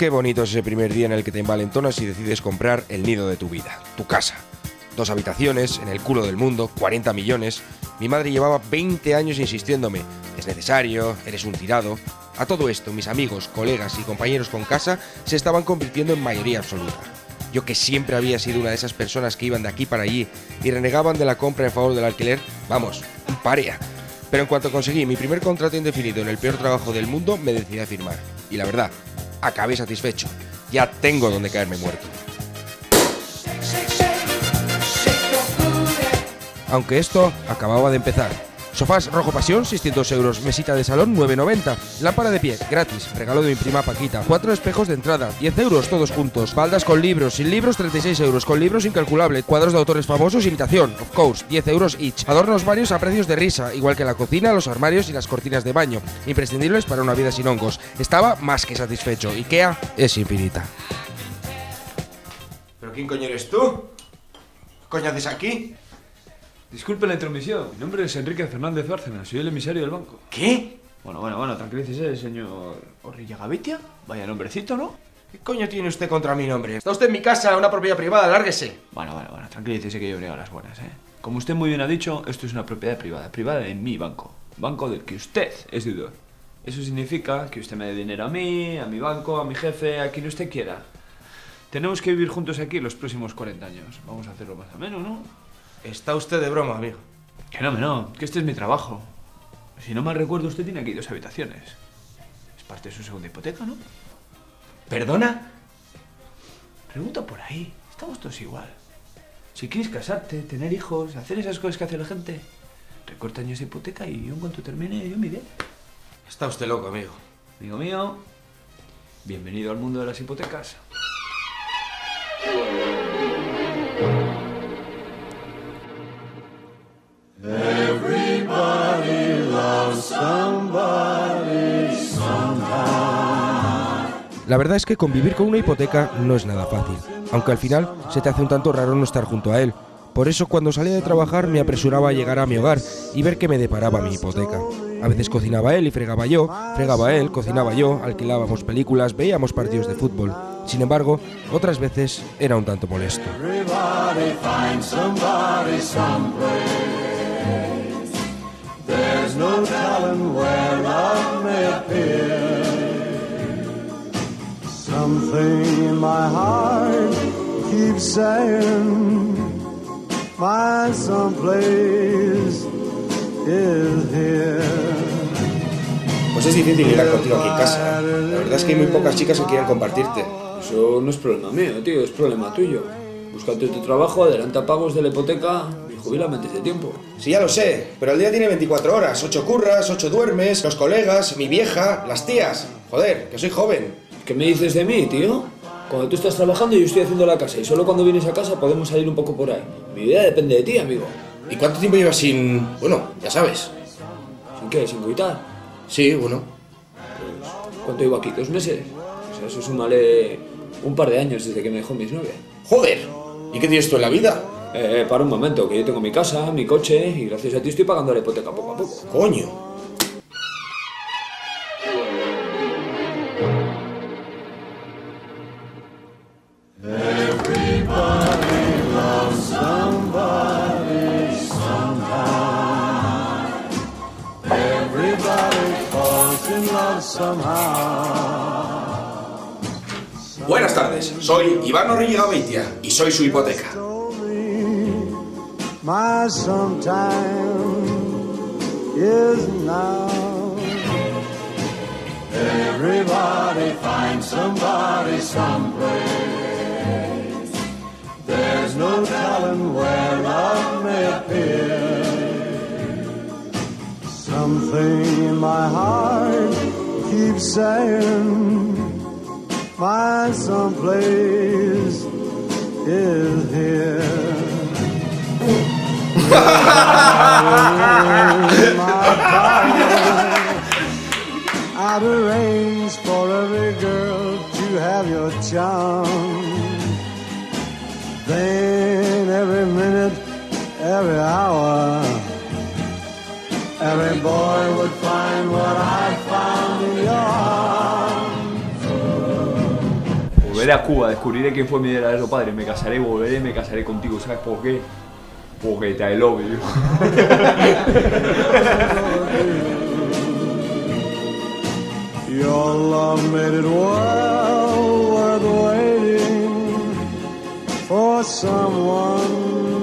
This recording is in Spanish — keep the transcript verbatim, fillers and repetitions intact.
Qué bonito es ese primer día en el que te envalentonas y decides comprar el nido de tu vida, tu casa. Dos habitaciones, en el culo del mundo, cuarenta millones. Mi madre llevaba veinte años insistiéndome: es necesario, eres un tirado. A todo esto, mis amigos, colegas y compañeros con casa se estaban convirtiendo en mayoría absoluta. Yo, que siempre había sido una de esas personas que iban de aquí para allí y renegaban de la compra en favor del alquiler, vamos, un paria. Pero en cuanto conseguí mi primer contrato indefinido en el peor trabajo del mundo, me decidí a firmar. Y la verdad, acabé satisfecho. Ya tengo donde caerme muerto. Aunque esto acababa de empezar. Sofás Rojo Pasión, seiscientos euros. Mesita de salón, nueve noventa. Lámpara de pie, gratis. Regalo de mi prima Paquita. Cuatro espejos de entrada, diez euros todos juntos. Baldas con libros, sin libros, treinta y seis euros. Con libros, incalculable. Cuadros de autores famosos, imitación, of course, diez euros each. Adornos varios a precios de risa, igual que la cocina, los armarios y las cortinas de baño. Imprescindibles para una vida sin hongos. Estaba más que satisfecho. IKEA es infinita. ¿Pero quién coño eres tú? ¿Qué coño haces aquí? Disculpe la intromisión. Mi nombre es Enrique Fernández Bárcenas. Soy el emisario del banco. ¿Qué? Bueno, bueno, bueno, tranquilícese, señor Orrillagavitia. Vaya nombrecito, ¿no? ¿Qué coño tiene usted contra mi nombre? Está usted en mi casa, una propiedad privada, lárguese. Bueno, bueno, bueno, tranquilícese que yo brego a las buenas, ¿eh? Como usted muy bien ha dicho, esto es una propiedad privada, privada de mi banco. Banco del que usted es deudor. Eso significa que usted me dé dinero a mí, a mi banco, a mi jefe, a quien usted quiera. Tenemos que vivir juntos aquí los próximos cuarenta años. Vamos a hacerlo más o menos, ¿no? Está usted de broma, amigo. Que no, no, que este es mi trabajo. Si no mal recuerdo, usted tiene aquí dos habitaciones. Es parte de su segunda hipoteca, ¿no? ¿Perdona? Pregunta por ahí. Estamos todos igual. Si quieres casarte, tener hijos, hacer esas cosas que hace la gente, recorta años de hipoteca y yo en cuanto termine, yo me iré. Está usted loco, amigo. Amigo mío, bienvenido al mundo de las hipotecas. Everybody loves somebody sometime. La verdad es que convivir con una hipoteca no es nada fácil, aunque al final se te hace un tanto raro no estar junto a él. Por eso cuando salía de trabajar me apresuraba a llegar a mi hogar y ver qué me deparaba mi hipoteca. A veces cocinaba él y fregaba yo, fregaba él, cocinaba yo, alquilábamos películas, veíamos partidos de fútbol. Sin embargo, otras veces era un tanto molesto. Everybody finds somebody someplace. There's no telling where love may appear. Something in my heart keeps saying my someplace is here. Pues es difícil ligar contigo aquí en casa. La verdad es que hay muy pocas chicas que quieran compartirte. Eso no es problema mío, tío, es problema tuyo. Búscate tu trabajo, adelanta pagos de la hipoteca y jubílame antes de tiempo. Sí, ya lo sé, pero el día tiene veinticuatro horas. ocho curras, ocho duermes, los colegas, mi vieja, las tías. Joder, que soy joven. ¿Qué me dices de mí, tío? Cuando tú estás trabajando yo estoy haciendo la casa y solo cuando vienes a casa podemos salir un poco por ahí. Mi vida depende de ti, amigo. ¿Y cuánto tiempo llevas sin...? Bueno, ya sabes. ¿Sin qué? ¿Sin coitar? Sí, bueno. Pues, ¿cuánto llevo aquí? ¿Dos meses? O sea, eso súmale un par de años desde que me dejó mi exnovia. ¡Joder! ¿Y qué tienes tú en la vida? Eh, para un momento, que yo tengo mi casa, mi coche y gracias a ti estoy pagando la hipoteca poco a poco. ¡Coño! Everybody loves somebody sometime. Everybody falls in love somehow. Buenas tardes, soy Iván Orrillagavitia y soy su hipoteca. My sometime is now. Everybody finds somebody someplace. There's no telling where love may appear. Something in my heart keeps saying my someplace is here. I'd arrange for every girl to have your charm. Then every minute, every hour, every boy would find what I found in your arms. Volveré a Cuba, descubriré quién fue mi verdadero padre, me casaré, volveré, me casaré contigo. ¿Sabes por qué? Porque te I love you. Your love made it well worth waiting for someone